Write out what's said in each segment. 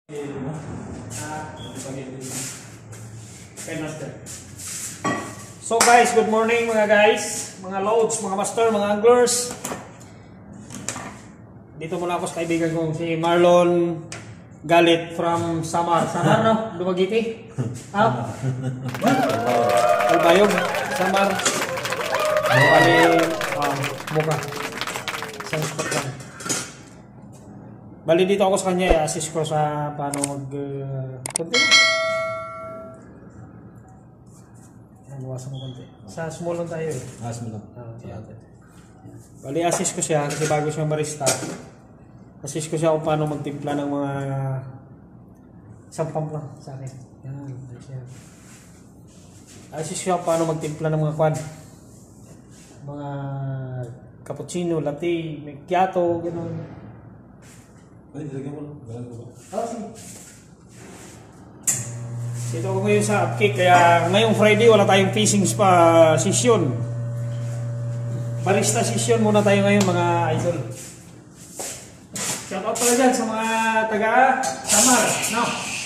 So guys, good morning mga guys, mga loads, mga master, mga anglers. Dito muna ako sa kaibigan kong si Marlon Galit from Samar. Samar no? Dumaguete? Ha? Albayog, Samar. Bali, Muka. Isang spot lang. Bali dito ako sa kanya, i-assist ko sa paano mag-continue. Buwasan mo konti. Sa small lang tayo eh. Small lang. Bali, assist ko siya kasi bago siya marista. Assist ko siya kung paano magtimpla ng mga isang pump lang sa akin. Yan. Assist siya kung paano magtimpla ng mga kwan. Mga cappuccino, latte, macchiato, gano'n. Ay, nilagyan mo lang. Galang ko ba? Sige. Dito ako ngayon sa Upcake, kaya ngayong Friday wala tayong fishing spa session. Barista session muna tayo ngayon mga idol. Shout out pala dyan sa mga taga Samar, no?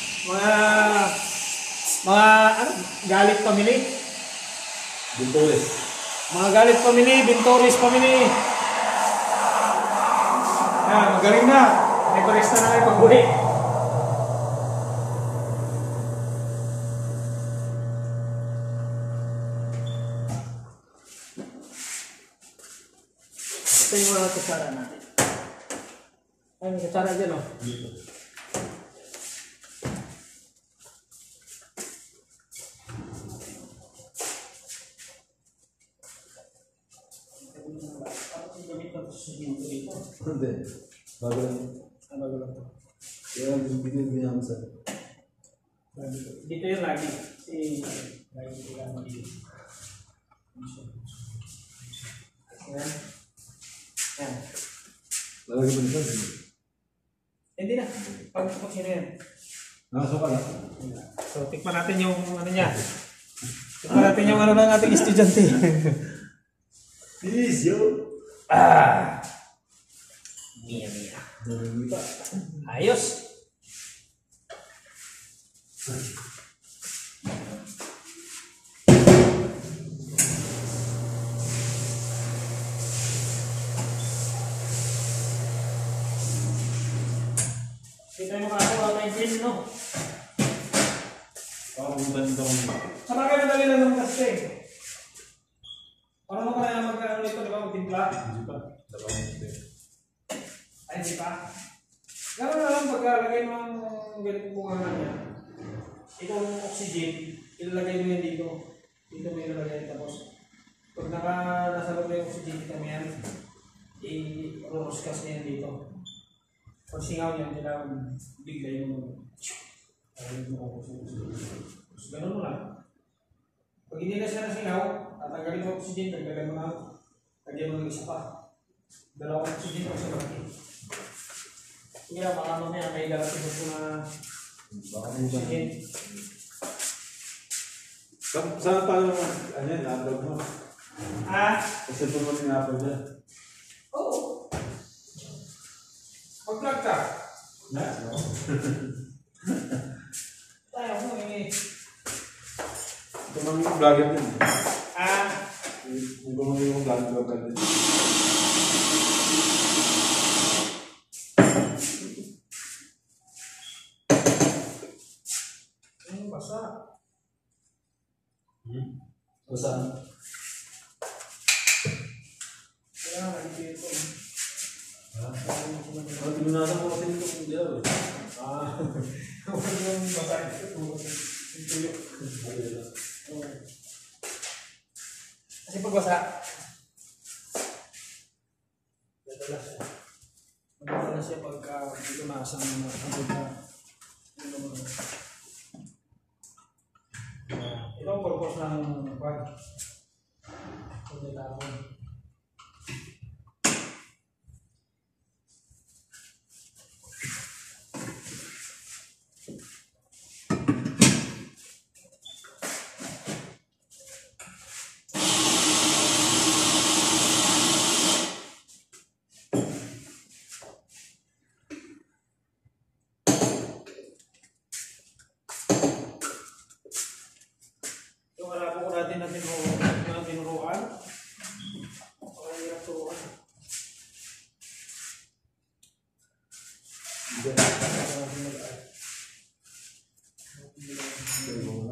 Mga Galit family. Bintores. Mga Galit family, Bintores family. Magaling na. May barista na kayo pag-uwi. Ito yung mga kutsara natin. Ay, may kutsara dyan o. Dito. Hindi. Bago lang. Bago lang ito. Kaya binibigyan mo sa... Dito yung lagi. Lagi ko lang dito. Ayan. Ayan. Lalagyan mo nito? Hindi na. Pag-pag sino yan. Nakasuka na? So, tikman natin yung ano niya. Tikman natin yung ano ng ating estudyante. Please, yo! Mia. Hindi pa. Ayos! Hindi tayo makakakuha ng gin, no? Parang maganda ko nito. Sa bagay madali lang naman kasi. Paano mo kaya mag-ano nito, di ba? Magtimpla? Hindi pa. Dalawang ito. Ay, hindi pa. Gano'n na lang pagkalagay mo ang ganitong bunga niya. Itong oxygen, ilalagay mo yan dito. Dito mo ilalagay. Tapos, pag nasa loob na yung oxygen, kita mo yan, i-roroscast niya yan dito. Pag singaw niya, kailangan bigla yung gano'n mo lang. Pag hindi na siya nasingaw, tatanggalin mo oxygen, dagdagan mo na, lagyan mo ng isa pa. Dalawang oxygen o sa malaki. Sige lang, baka mamaya may dalating mo na oxygen. Saan pa naman? Ano yan? Na-upload mo? Kasi ito mo na-upload yan. Oo. Mag-vlog ka. Na? Tayo mo eh. Ito naman yung vlogger din. Yung gumamit yung vlogger din. Basa. Basa? Kaya nagigil ito. Tinunasan mo kasi nito kung diyaw eh. Huwag yung basa ito. Yung tuyo. Kasi pag basa, magdala siya pagka pinunasan mo na ito ang purpose ng pag pagkatapon.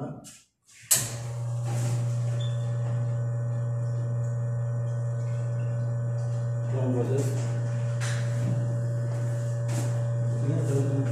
nga. Long process. Tingnan, talagang.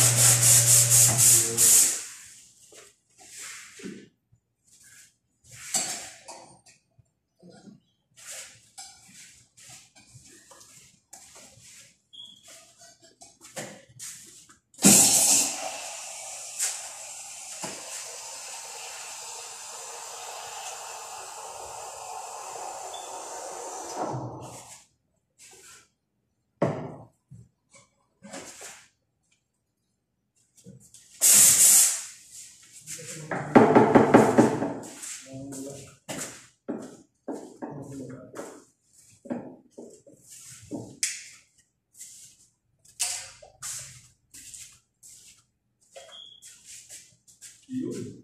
Yun.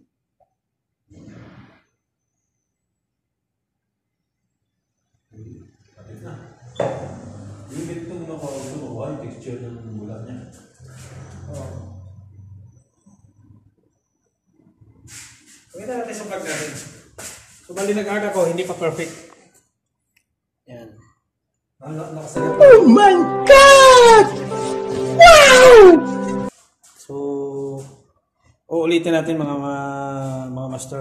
Kapit na. Yung ganito mo na gumawa, yung texture ng bulat niya. Oo. Pakita natin sa vlog natin. So, bali nag-art ako, hindi pa perfect. Yan. Nakasagot. Oh my God! Wow! So, uulitin natin mga master.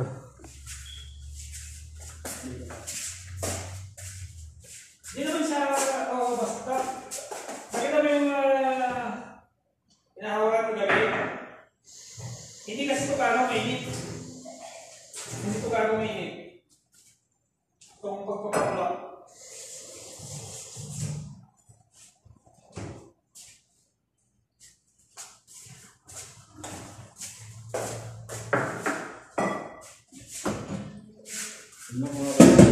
Hindi naman siya, basta. Nakita mo yung inahawakan ko gabi. Hindi kasi ito kano mainit. Hindi ito kano mainit. Itong pagpapakula. Ano mga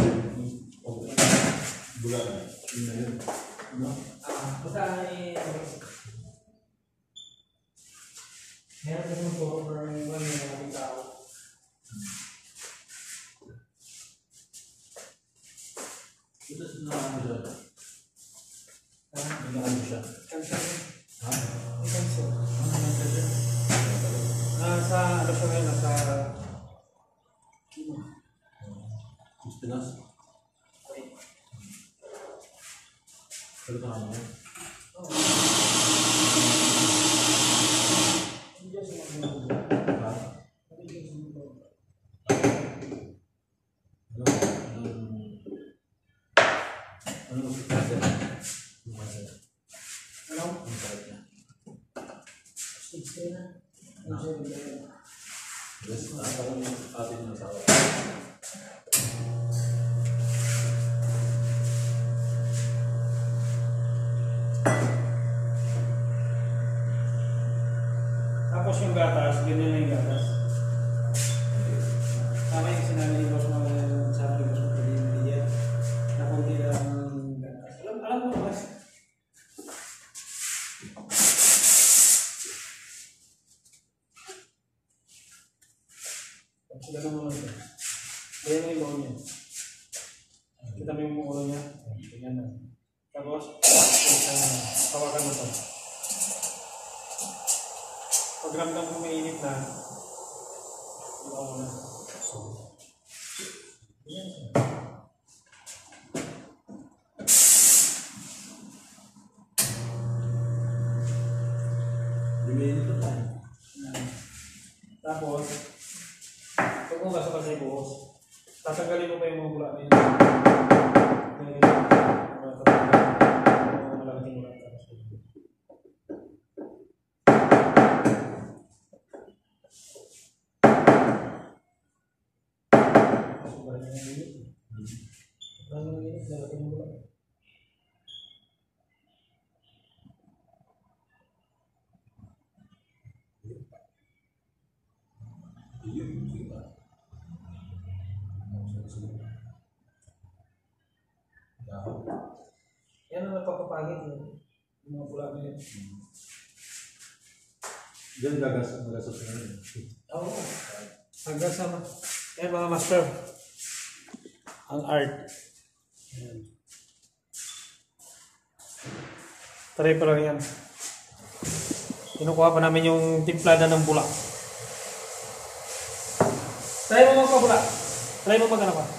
bulat na? Yun na yun. Ano? Basta meron kasi ng puro for one na maraming tao. Ito na ano siya? Ano siya? Cancel. Ha? May cancel. Ano naman siya? Nasa ano siya ngayon, nasa Mas Pinas? Pero na ano? Ha? Ano mas Pinas yan? ano? Ang sakit niya. Stage na. Yes, parang yung atin yung asawa. Tapos yung gatas, ganyan na yung gatas. Tama yung sinabi ni Boss Mag, sabi ni Boss Mag, hindi yan. Na kunti lang gatas. Alam mo naman. Ganun mo lang ito. Ganyan na yung baon niya. Kita mo yung ulo niya. Ganyan na. Tapos, tawagan mo ito. Pag ramdam mo mainit na, ibaw mo na. Ganyan siya. Lumihin ito tayo. Tapos, pag mo basa kasi buhos, tatanggalin mo pa yung mga bula na yun. Malaking bula. Yan ang napapapagit yun. Yung mga pula na yun. Diyan gagasot na yun. Oo. Hanggang sa yan mga master. Ang art. Yan. Try pa lang yan. Kinukuha pa namin yung timplada ng bula. Try mo magpabula. Try mo magano pa.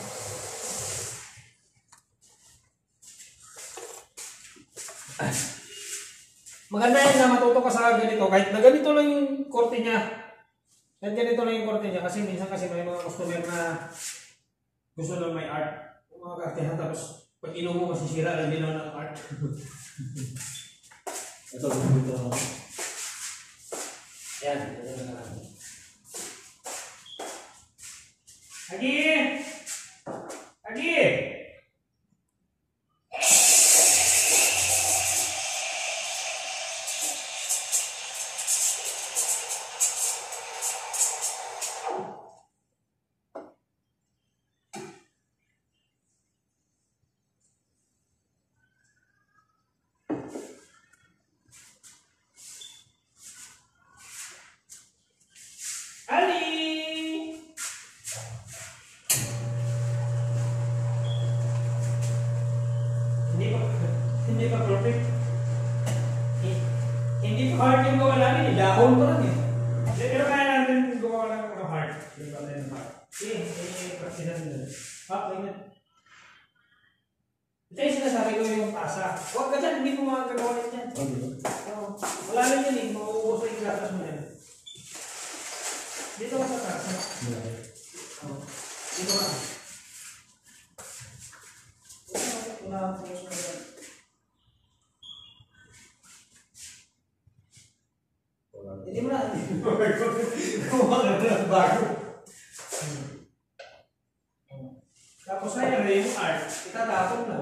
Maganda yan na matuto ka sa ganito. Kahit na ganito lang yung korte niya. Kahit ganito lang yung korte niya. Kasi minsan kasi may mga customer na gusto lang may art. Yung mga kartehan tapos pag inom mo masisira lang din ng art. Ito, ito. Yan. Ito na lang. Agi! Agi! Ali! Hindi pa perfect. Hindi pa hard yung gawa namin, dahon ko lang eh. Pero kaya natin gawa lang ng hard. Hindi pa tayo ng hard. Practice natin doon. Ganyan. Ito yung sinasabi ko yung pasa. Huwag ka dyan, hindi mo makagagawa rin yan. Wala lang yan eh, mauubos sa yung gatas mo yan. Dito ka sa taas. Dito ka. Wala akong pulos mo yan. Hindi mo na. Kuha ka na bago. Tapos na yung art, itatapon na.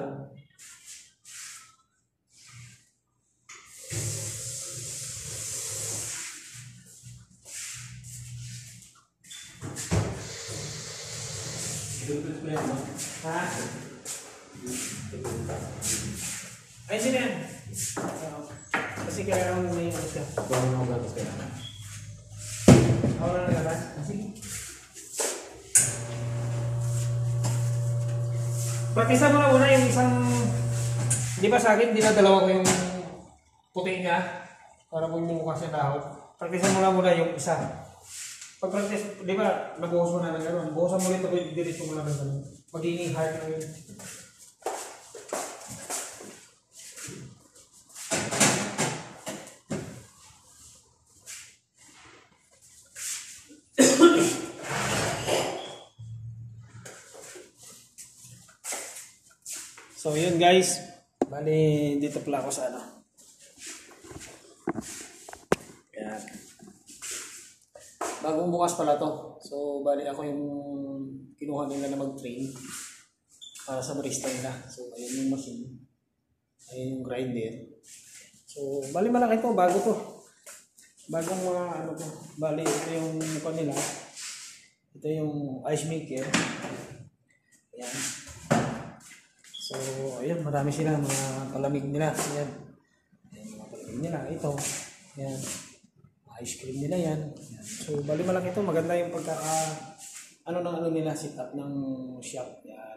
Ha? Ay, sino yan? Kasi kaya ako may ano siya. Ito ang mga gatas kaya. Ako na nagabas? Sige. Practice mo na muna yung isang... Di ba sa akin, dinadalawa ko yung puti niya para bumukha siya dahon. Practice mo na muna yung isa. Pag practice, di ba, nabuhos mo na ng gano'n. Buhosan mo ulit, tapos diretso mo na ng gano'n. Magiging hard na yun. So yun guys, bali dito pala ako sa ano. Yan. Bagong bukas pala to. So bali ako yung kinuha nila na mag-train para sa barista nila. So ayun yung machine. Ayun yung grinder. So bali malaki to, bago to. Bagong mga ano to. Bali ito yung mukha nila. Ito yung ice maker. Yan. So, ayun, marami sila, mga palamig nila. Ayan. Ayan, mga palamig nila. Ito. Ayan. Ice cream nila yan. Ayan. So, bali malaki ito. Maganda yung pagkaka, ano nila, setup ng shop. Ayan.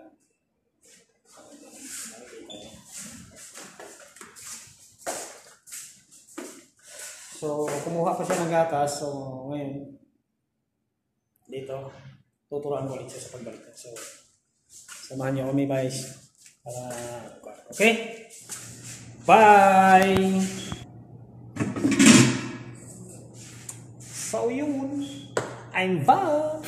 So, kumuha pa siya ng gatas. So, ngayon, dito, tuturuan ko ulit siya sa pagbalik. So, samahan niyo kami guys. Okay? Bye! So yun, I'm back!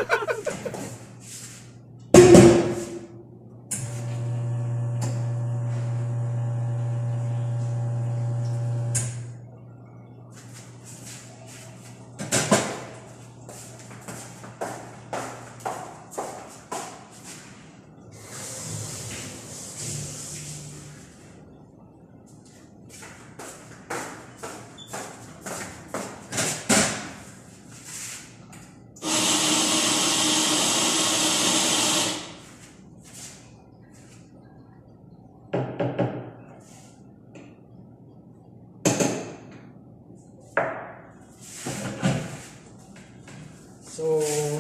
So,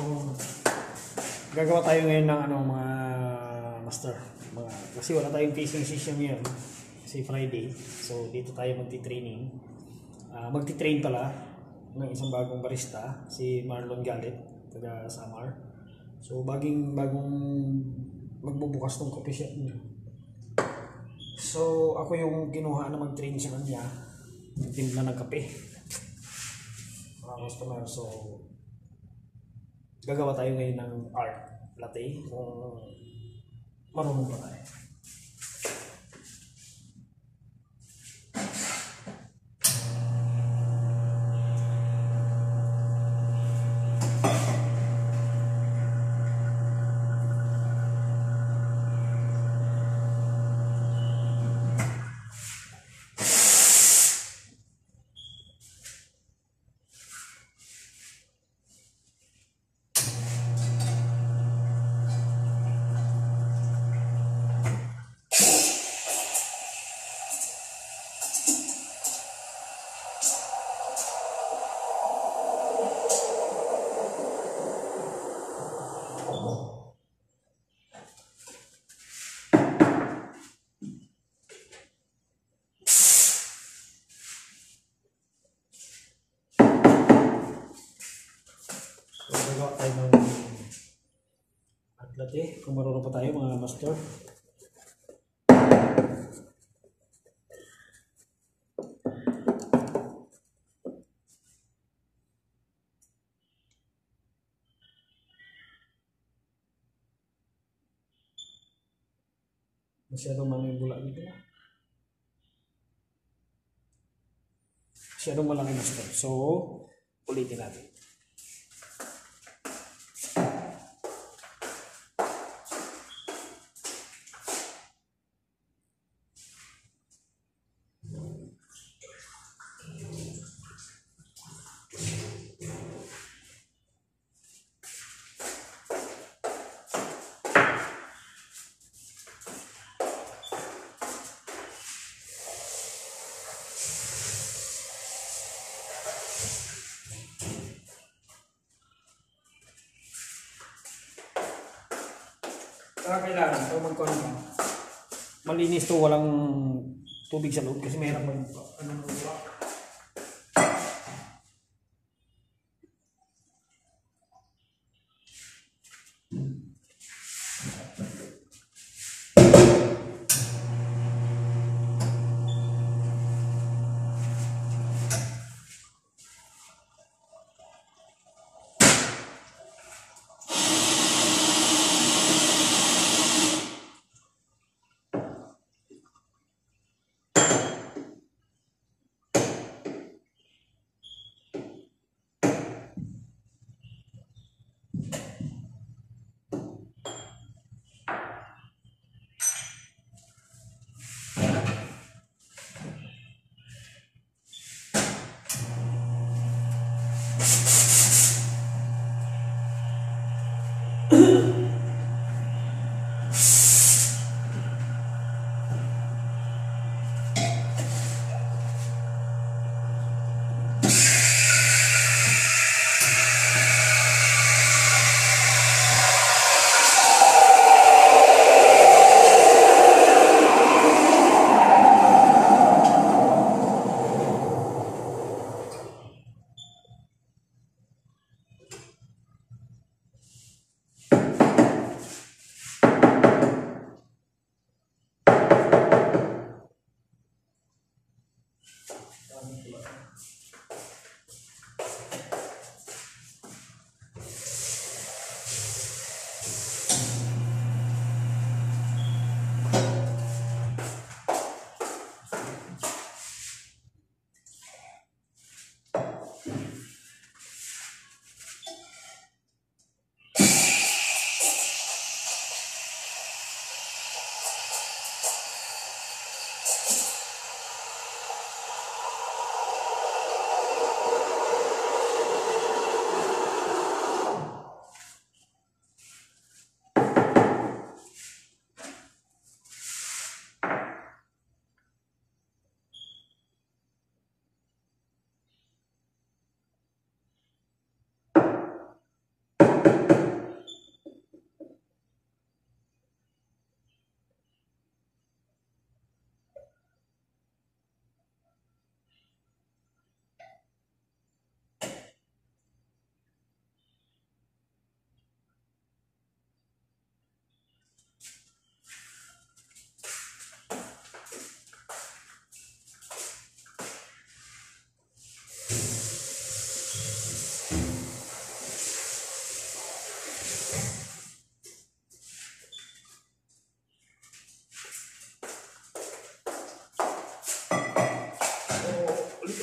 gagawa tayo ngayon ng ano, mga master. Kasi wala tayong facing system ngayon. Kasi Friday. So, dito tayo magti-training. Magti-train pala ng isang bagong barista, si Marlon Galit. taga Samar. So bagong magbubukas ng coffee shop niya. So ako yung kinuha na mag-train sa kanya, timpla ng kape. Mga customer. So gagawa tayo ngayon ng art latte kung marunong pa tayo. Gagawa tayo ng art latte kung marunong pa tayo mga master. Masyadong malaki yung bula dito na. Masyadong malaki master. So, ulitin natin. Kailangan ito magkuhan ka. Malinis to, walang tubig sa loob kasi mahirap mag-uwa.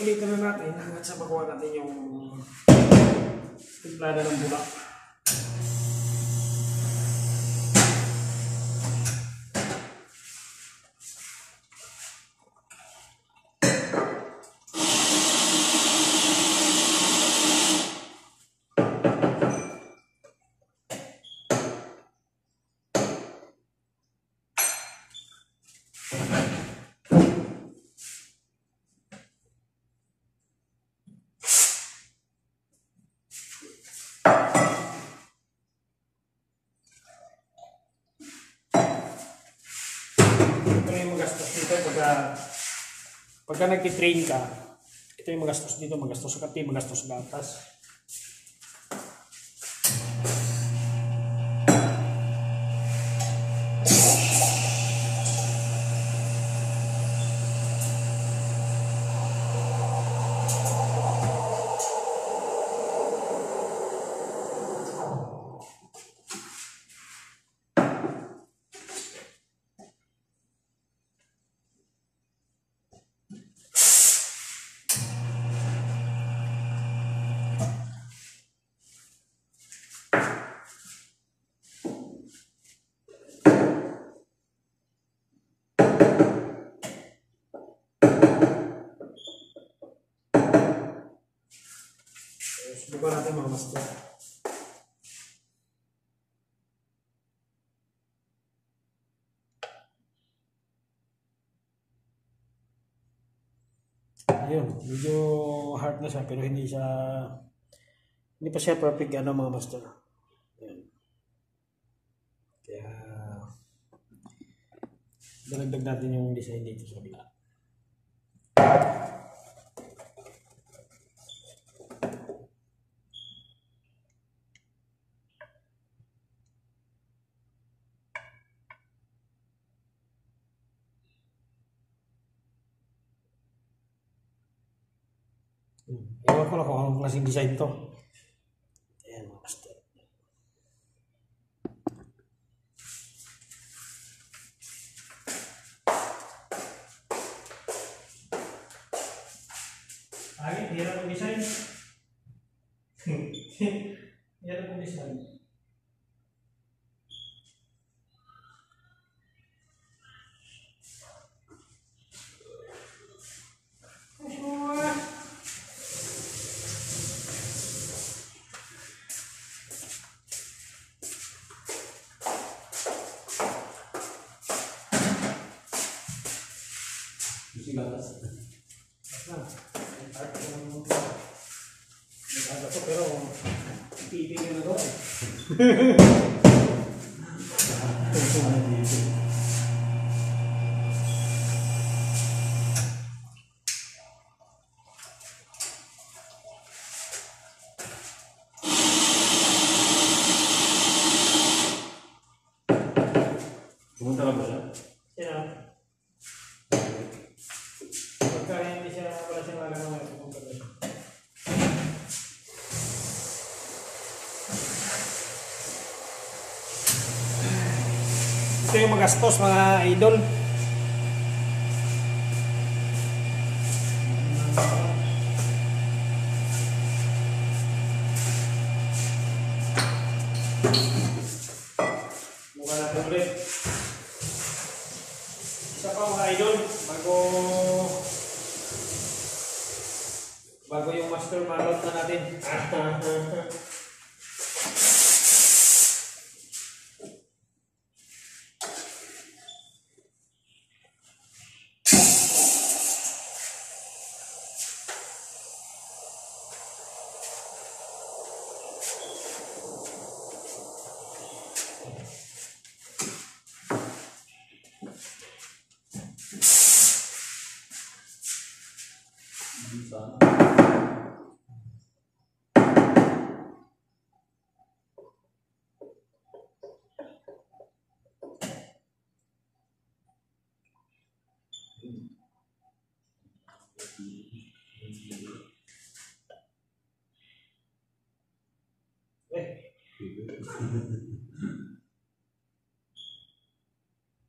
ulit-ulitin na natin hanggang sa makuha natin yung timplada ng bulak. Pagka nag-train ka, ito yung magastos dito, magastos sa kape, magastos sa gatas. Subukan natin mga master. Ayun, medyo hard na siya pero hindi pa siya perfect mga master. Ayun. Kaya dalagdag natin yung design dito sa kabila. Ewan ko lang kung anong klaseng design to. Ayan mga master. Ay, hirap ang design. Hirap ang design. Pero pipigil na doon. Pumunta lang ba siya? Siya. Pagka hindi siya, wala siyang alam na pumunta ba siya. Ito yung magastos mga idol. Mukha natin ulit. Isa pa mga idol, bago yung master malot na natin.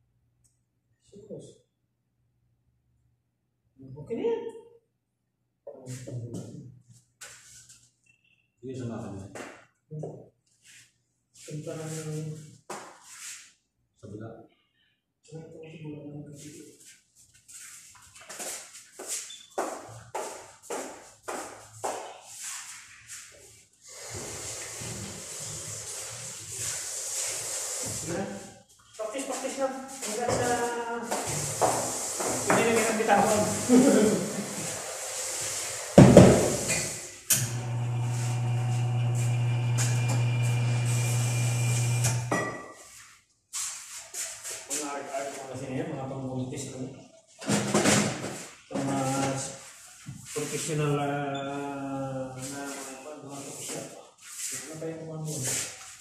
Okay na yan. Hindi sa natin. Punta na ng... Sa bila. Practice lang. Hanggang sa... Hindi na ang bitahon. Mga art-art mga kasi niya, mga pang-multis lang. Mga professional na mga professional. Ano ba yung mga muna?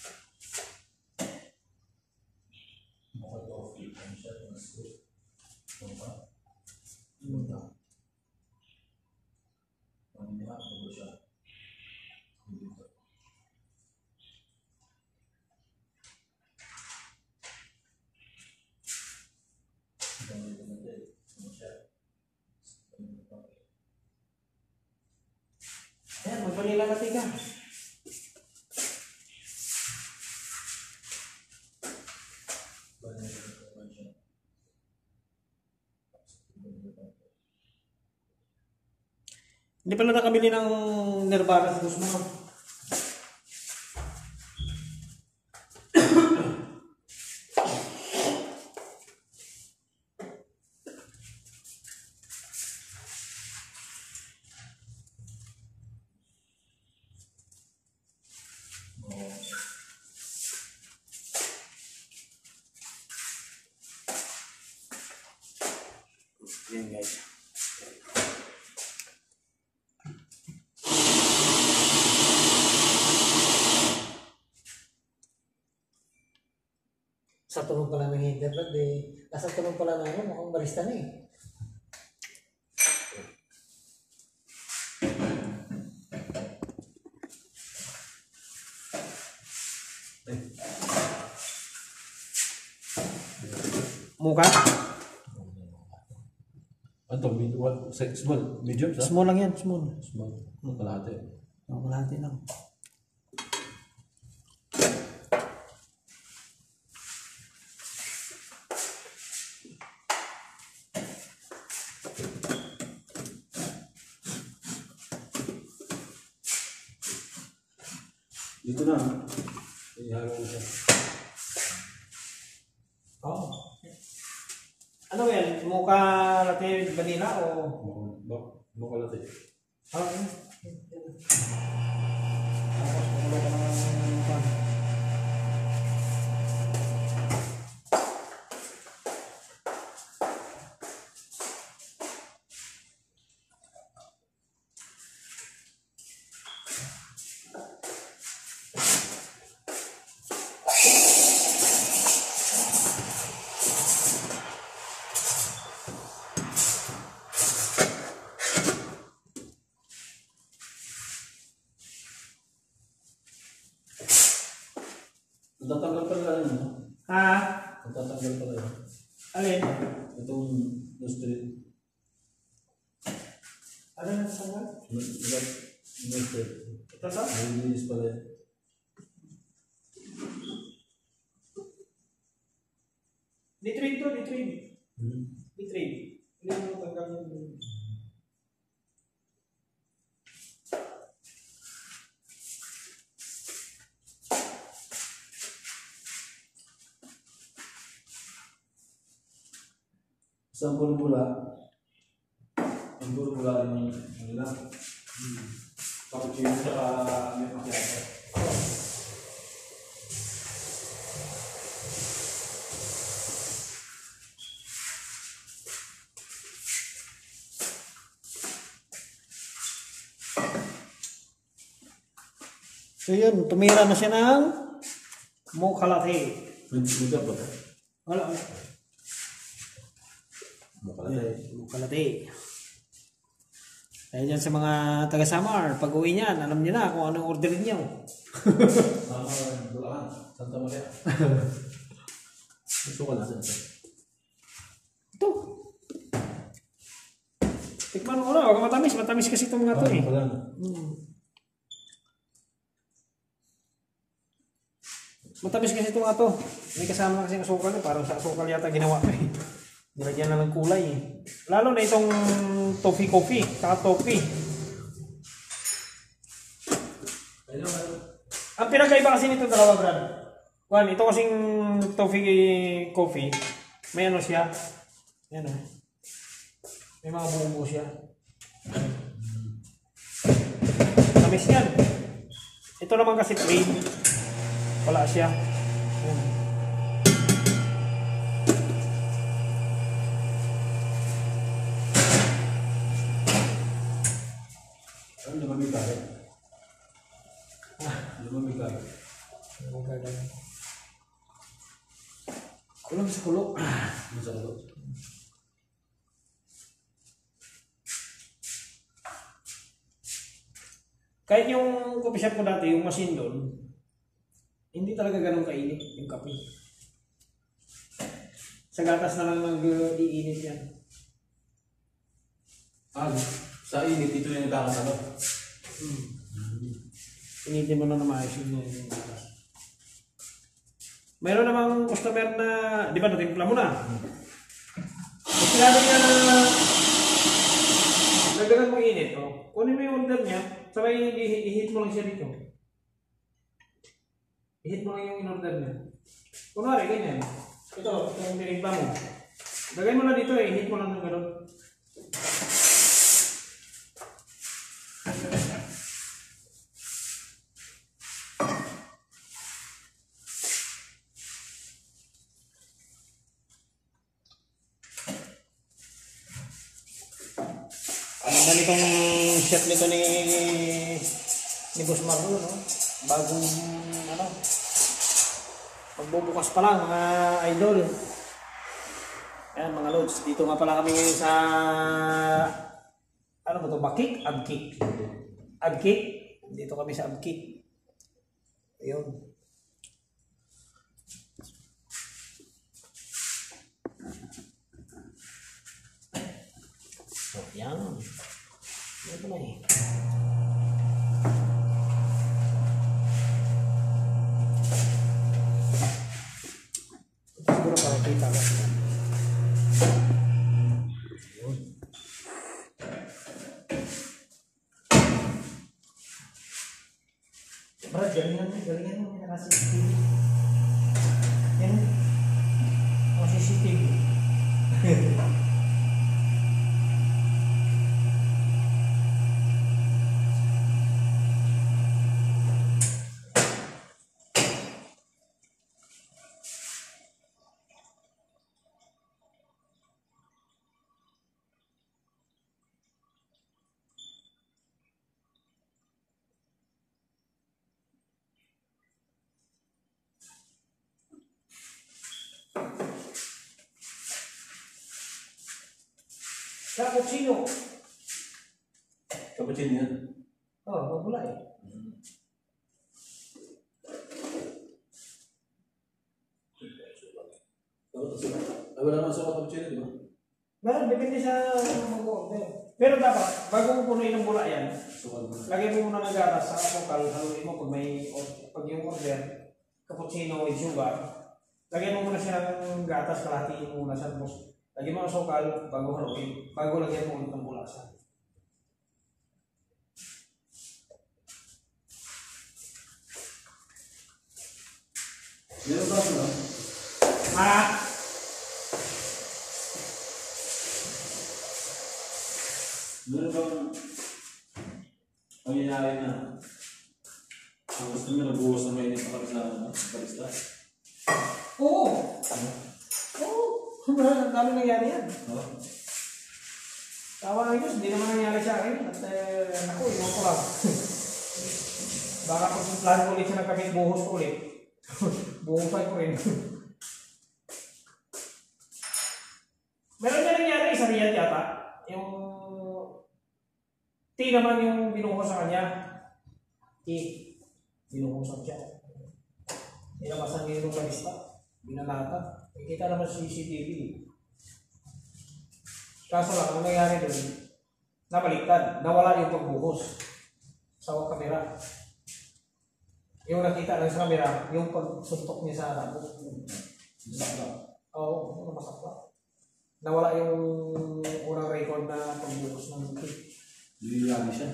Ayan, magpanila natin ka. Hindi pala nakabili ng Nirvana sa gusto mo. Yan guys. Sa tulong pala ng internet nasa tulong pala na yun, mukhang balista na eh. Muka? Ano? Small? Medium? Small lang yan, small. Small. Kalahati. Kalahati lang. Dito na. Ihalo mo siya. Oo. Ano yan? Muka latte vanilla o? Kalahati. Okay. Tapos kumulo ka ng pan. Natatanggal pala yun. Ha? Natatanggal pala yun. Alin? Itong nostri. Ano na sa Nostri. ito to? Nalilis pala yun. Di-trade to, di-trade. Hmm. Di-trade. Hindi mo tanggal yung... Sa bulbula. Ang bulbula yung nila. Cappuccino tsaka may macchiato. So yun, tumira na siya ng mocha latte. May dapat. Wala. Makalate. Mocha latte. Kaya dyan sa mga taga-Samar, pag uwi niyan, alam niyo na kung anong orderin niyo. Sama Bulacan. Santa Maria. Gusto ko lang. Ito. Tikman mo na, huwag matamis. Matamis kasi itong mga ito eh. Matamis kasi ito nga to. May kasama kasi ng asukal eh. Parang sa asukal yata ginawa ko eh. Nilagyan na ng kulay eh. Lalo na itong toffee coffee. Saka toffee. Ang pinagkaiba kasi nito dalawa, Brad. Juan, ito kasing toffee coffee. May ano siya. Yan o. May mga bumubo siya. Tamis yan. Ito naman kasi plain. Wala siya. Yan. Ano naman may kaya? Ano naman may kaya? Kulang sa kulo. Ano sa ulo? Kahit yung coffee shop ko dati, yung machine doon, hindi talaga ganun kainit yung kape. Sa gatas na lang nag-iinit yan. Sa init, ito yung nagkakasalo. Initin mo na maayos yung gatas. Mayroon namang customer na, di ba natimpla mo na? Kung sinabi niya na nagdagan mo init, oh, kunin mo yung order niya, sabay i-hit mo lang siya dito. I-hit mo lang yung in-order niya. Kunwari, ganyan. Ito, yung tinimpla mo. Lagay mo na dito, i-hit mo lang ng gano'n. Ang ganitong shot nito ni Boss Marlo, no? Bagong ano, pagbubukas pa lang mga idol. Ayan mga lods, dito nga pala kami ngayon sa ano ba to, Bakik? Abkik. Abkik? Dito kami sa Abkik. Ayun. So, yan. Ito na eh. Siguro para kita ka. Brad, galingan mo na kasi CCTV. Yan. Ang CCTV. Cappuccino. Cappuccino yan. Oh, mabula eh. Wala naman sa cappuccino, di ba? Meron, depende sa mag-order. Pero dapat, bago mo punuin ng bula yan, lagay mo muna ng gatas sa asukal, haluin mo pag yung order, cappuccino with sugar, lagay mo muna siya ng gatas, kalahatiin mo muna siya, tapos lagyan mo ang asukal, bago haluin, bago lagyan mo ulit ng bulasan. Meron ba no? Meron bang pangyayari na ang gusto nyo nagbuhos na mainit na kami sa barista? Oo! Oo! Ang dami nangyari yan. Oo. Tawa ng Diyos, hindi naman nangyari sa akin. At ako, iwan ko lang. Baka kung plan ko ulit siya ng kaming buhos ko ulit. Buhusan ko rin. Meron na nangyari sa Riyadh yata. Yung tea naman yung binuhos sa kanya. Tea. Binuhusan siya. Nilabasan niya yung barista. Binalata. Kita naman sa CCTV. Kaso lang, ang nangyari doon, nabaliktad. Nawala yung pagbuhos sa kamera. Yung nakita lang sa camera, yung pagsuntok niya sa harap. Oo, masakla. Nawala yung unang record na pagbukas ng kick. Liliyami siya.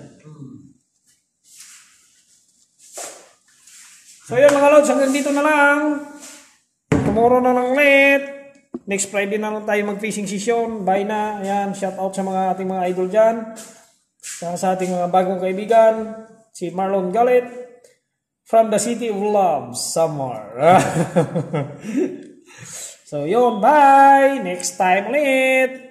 So yan mga lods, hanggang dito na lang. Tomorrow na lang ulit. Next Friday na lang tayo mag-fishing session. Bye na. Ayan, shout out sa mga ating mga idol dyan. Sa ating mga bagong kaibigan. Si Marlon Galit. From the city of love, Samar. So yun, bye! Next time ulit!